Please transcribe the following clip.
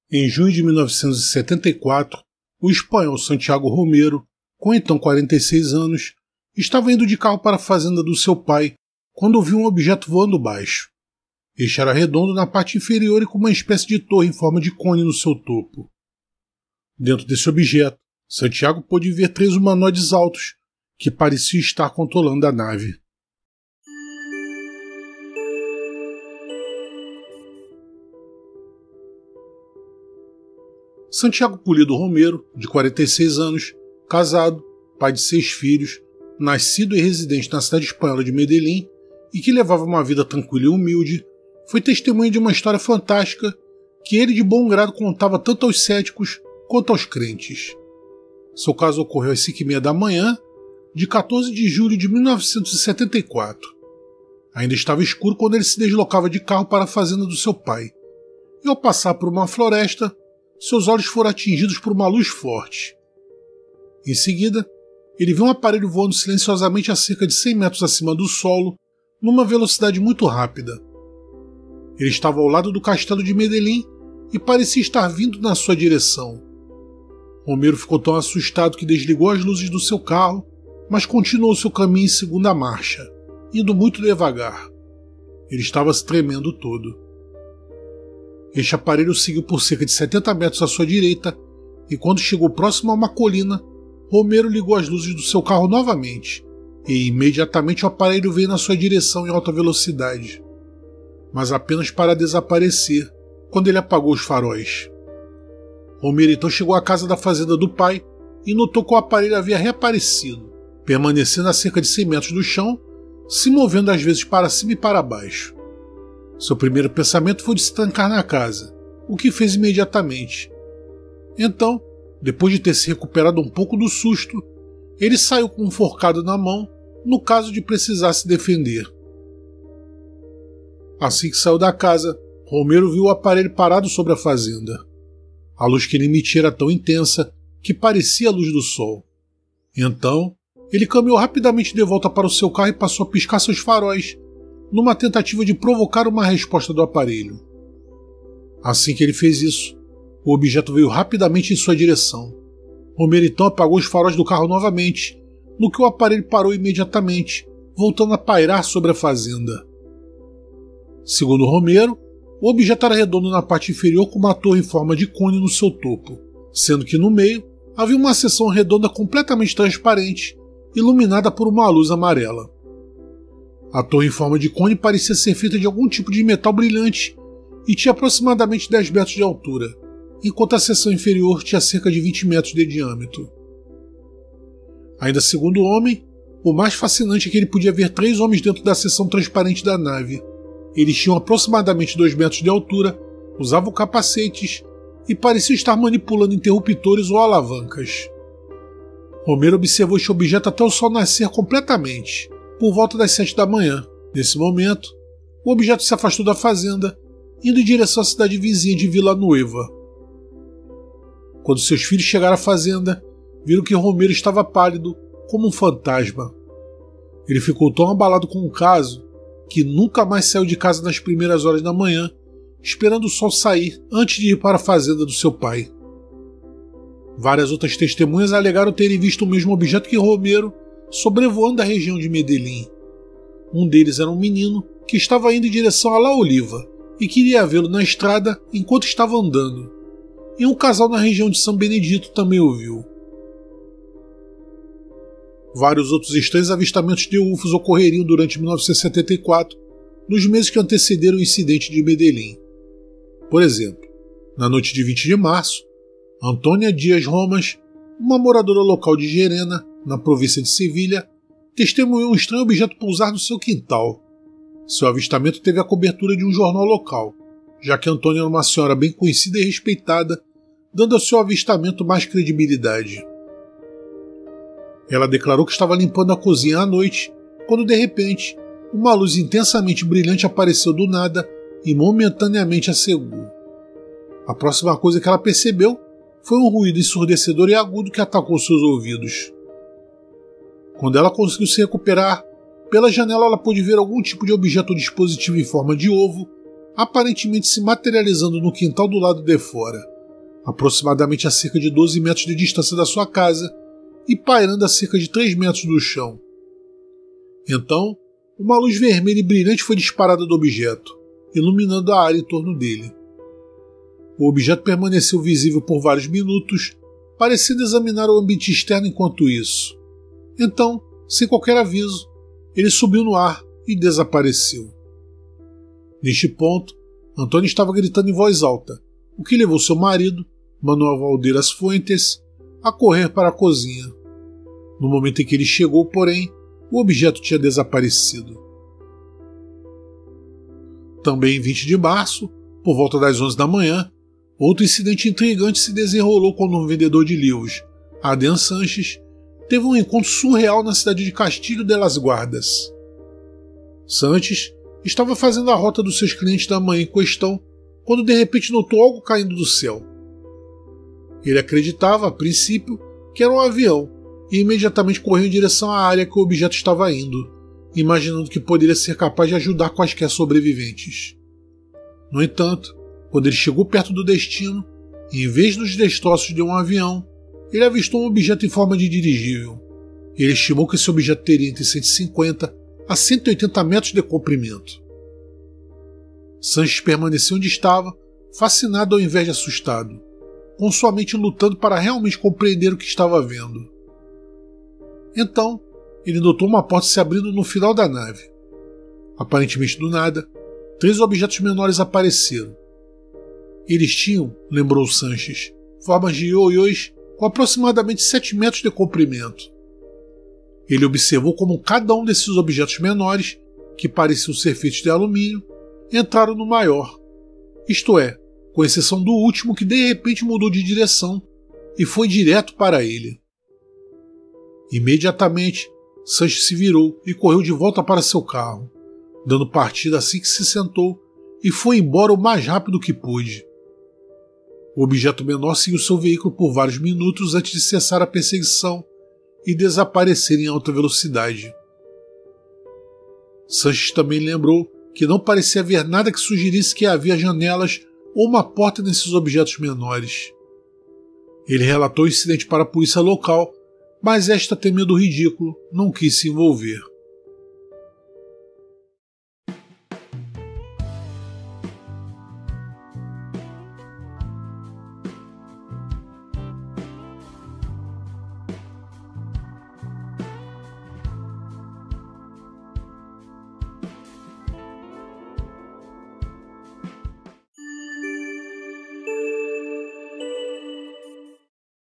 Em junho de 1974, o espanhol Santiago Romero, com então 46 anos, estava indo de carro para a fazenda do seu pai quando viu um objeto voando baixo. Este era redondo na parte inferior e com uma espécie de torre em forma de cone no seu topo. Dentro desse objeto, Santiago pôde ver 3 humanoides altos que pareciam estar controlando a nave. Santiago Pulido Romero, de 46 anos, casado, pai de 6 filhos, nascido e residente na cidade espanhola de Medellín e que levava uma vida tranquila e humilde, foi testemunha de uma história fantástica que ele de bom grado contava tanto aos céticos quanto aos crentes. Seu caso ocorreu às 5h30 da manhã, de 14 de julho de 1974. Ainda estava escuro quando ele se deslocava de carro para a fazenda do seu pai, e ao passar por uma floresta, seus olhos foram atingidos por uma luz forte. Em seguida, ele viu um aparelho voando silenciosamente a cerca de 100 metros acima do solo, numa velocidade muito rápida. Ele estava ao lado do castelo de Medellín e parecia estar vindo na sua direção. Romero ficou tão assustado que desligou as luzes do seu carro, mas continuou seu caminho em segunda marcha, indo muito devagar. Ele estava se tremendo todo. Este aparelho seguiu por cerca de 70 metros à sua direita, e quando chegou próximo a uma colina, Romero ligou as luzes do seu carro novamente, e imediatamente o aparelho veio na sua direção em alta velocidade, mas apenas para desaparecer quando ele apagou os faróis. Romero então chegou à casa da fazenda do pai e notou que o aparelho havia reaparecido, permanecendo a cerca de 100 metros do chão, se movendo às vezes para cima e para baixo. Seu primeiro pensamento foi de se trancar na casa, o que fez imediatamente. Então, depois de ter se recuperado um pouco do susto, ele saiu com um forcado na mão, no caso de precisar se defender. Assim que saiu da casa, Romero viu o aparelho parado sobre a fazenda. A luz que ele emitia era tão intensa que parecia a luz do sol. Então, ele caminhou rapidamente de volta para o seu carro e passou a piscar seus faróis, numa tentativa de provocar uma resposta do aparelho. Assim que ele fez isso, o objeto veio rapidamente em sua direção. Romero então apagou os faróis do carro novamente, no que o aparelho parou imediatamente, voltando a pairar sobre a fazenda. Segundo Romero, o objeto era redondo na parte inferior com uma torre em forma de cone no seu topo, sendo que no meio havia uma seção redonda completamente transparente, iluminada por uma luz amarela. A torre em forma de cone parecia ser feita de algum tipo de metal brilhante e tinha aproximadamente 10 metros de altura, enquanto a seção inferior tinha cerca de 20 metros de diâmetro. Ainda segundo o homem, o mais fascinante é que ele podia ver 3 homens dentro da seção transparente da nave. Eles tinham aproximadamente 2 metros de altura, usavam capacetes e pareciam estar manipulando interruptores ou alavancas. Romero observou este objeto até o sol nascer completamente, por volta das 7 da manhã. Nesse momento, o objeto se afastou da fazenda, indo em direção à cidade vizinha de Vila Nueva. Quando seus filhos chegaram à fazenda, viram que Romero estava pálido, como um fantasma. Ele ficou tão abalado com o caso que nunca mais saiu de casa nas primeiras horas da manhã, esperando o sol sair antes de ir para a fazenda do seu pai. Várias outras testemunhas alegaram terem visto o mesmo objeto que Romero sobrevoando a região de Medellín. Um deles era um menino que estava indo em direção a La Oliva e queria vê-lo na estrada enquanto estava andando. E um casal na região de São Benedito também o viu. Vários outros estranhos avistamentos de UFOs ocorreriam durante 1974, nos meses que antecederam o incidente de Medellín. Por exemplo, na noite de 20 de março, Antônia Dias Romas, uma moradora local de Gerena, na província de Sevilha, testemunhou um estranho objeto pousar no seu quintal. Seu avistamento teve a cobertura de um jornal local, já que Antônia era uma senhora bem conhecida e respeitada, dando ao seu avistamento mais credibilidade. Ela declarou que estava limpando a cozinha à noite, quando de repente, uma luz intensamente brilhante apareceu do nada e momentaneamente a cegou. A próxima coisa que ela percebeu foi um ruído ensurdecedor e agudo que atacou seus ouvidos. Quando ela conseguiu se recuperar, pela janela ela pôde ver algum tipo de objeto ou dispositivo em forma de ovo, aparentemente se materializando no quintal do lado de fora, aproximadamente a cerca de 12 metros de distância da sua casa e pairando a cerca de 3 metros do chão. Então, uma luz vermelha e brilhante foi disparada do objeto, iluminando a área em torno dele. O objeto permaneceu visível por vários minutos, parecendo examinar o ambiente externo enquanto isso. Então, sem qualquer aviso, ele subiu no ar e desapareceu. Neste ponto, Antônio estava gritando em voz alta, o que levou seu marido, Manuel Valdeiras Fuentes, a correr para a cozinha. No momento em que ele chegou, porém, o objeto tinha desaparecido. Também em 20 de março, por volta das 11 da manhã, outro incidente intrigante se desenrolou quando um vendedor de livros, Adrian Sanches, teve um encontro surreal na cidade de Castilho de las Guardas. Sanches estava fazendo a rota dos seus clientes da manhã em questão quando de repente notou algo caindo do céu. Ele acreditava, a princípio, que era um avião e imediatamente correu em direção à área que o objeto estava indo, imaginando que poderia ser capaz de ajudar quaisquer sobreviventes. No entanto, quando ele chegou perto do destino, em vez dos destroços de um avião, ele avistou um objeto em forma de dirigível. Ele estimou que esse objeto teria entre 150 a 180 metros de comprimento. Sanches permaneceu onde estava, fascinado ao invés de assustado, com sua mente lutando para realmente compreender o que estava vendo. Então, ele notou uma porta se abrindo no final da nave. Aparentemente do nada, 3 objetos menores apareceram. Eles tinham, lembrou Sanches, formas de ioiôs com aproximadamente 7 metros de comprimento. Ele observou como cada um desses objetos menores, que pareciam ser feitos de alumínio, entraram no maior, isto é, com exceção do último que de repente mudou de direção e foi direto para ele. Imediatamente, Sanches se virou e correu de volta para seu carro, dando partida assim que se sentou e foi embora o mais rápido que pôde. O objeto menor seguiu seu veículo por vários minutos antes de cessar a perseguição e desaparecer em alta velocidade. Sanches também lembrou que não parecia haver nada que sugerisse que havia janelas ou uma porta nesses objetos menores. Ele relatou o incidente para a polícia local, mas esta, temendo o ridículo, não quis se envolver.